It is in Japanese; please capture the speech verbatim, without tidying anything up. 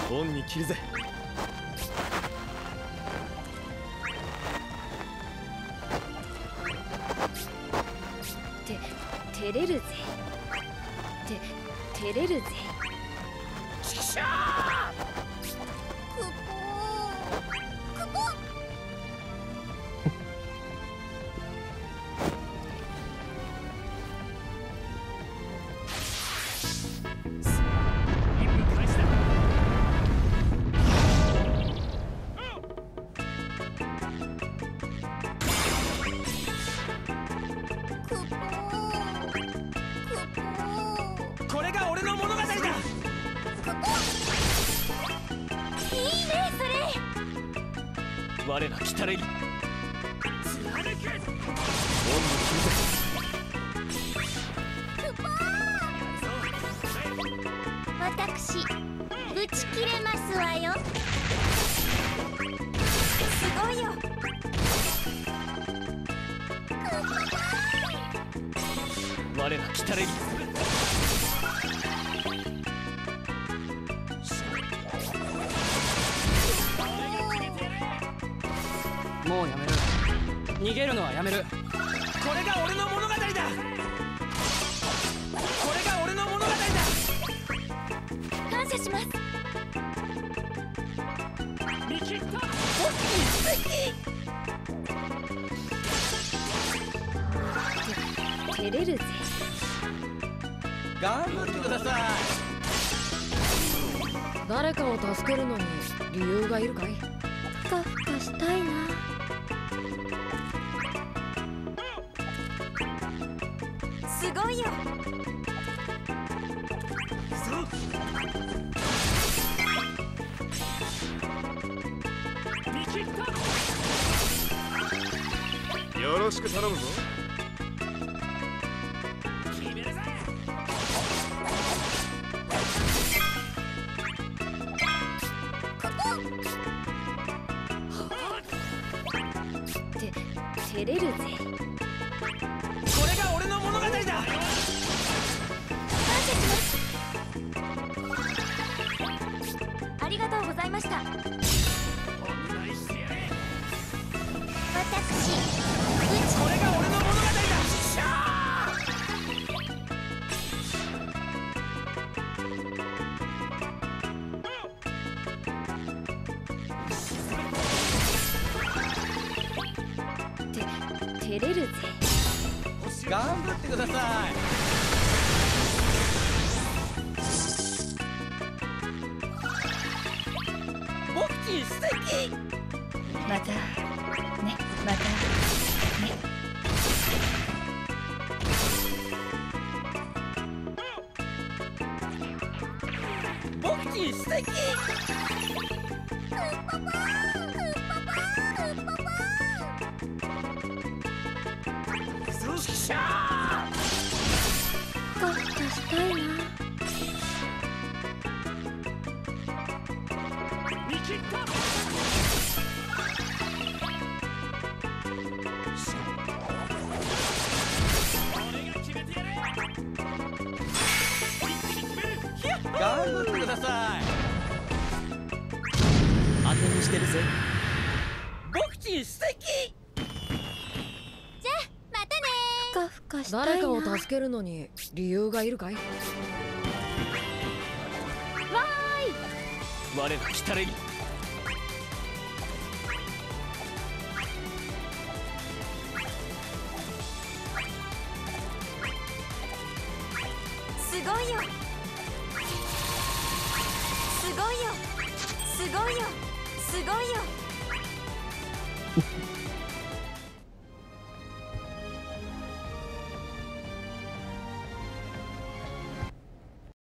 オンに切るぜ。 て照れるぜ。て照れるぜ。 ちくしょくぽーくぽー。 これが俺の物語だ。 いいねそれ。 我ら来たれり。 貫け。 オンに切るぜ。 私ぶち切れますわよ。すごいよ。 我ら来たれり。 もうやめる。逃げるのはやめる。 これが俺の物語だ。これが俺の物語だ。 感謝します。 見切った。 照れるぜ。 頑張ってください。 誰かを助けるのに理由がいるかい？ ふかふかしたいな。すごいよ。 見切った。 よろしく頼むぞ。 決めるぜ。 て照れるぜ。 これが俺の物語だ。 感謝します。ありがとうございました。 お願いしてやれ。 私これが俺の物語だ。しゃて照れるぜ。 ー頑張ってください。ボクチン素敵。 またね、またね。 ボクチン素敵。 そうしゃふかふかしたいな。 見切った。俺が決めてやれ。一気に決める。 頑張ってください。当てにしてるぜ。ボクチン素敵。 じゃあまたね。ふかふかしたいな。 誰かを助けるのに理由がいるかい？ わ我ら来たれり。 ーい。すごいよ。すごいよ。すごいよ。すごいよ。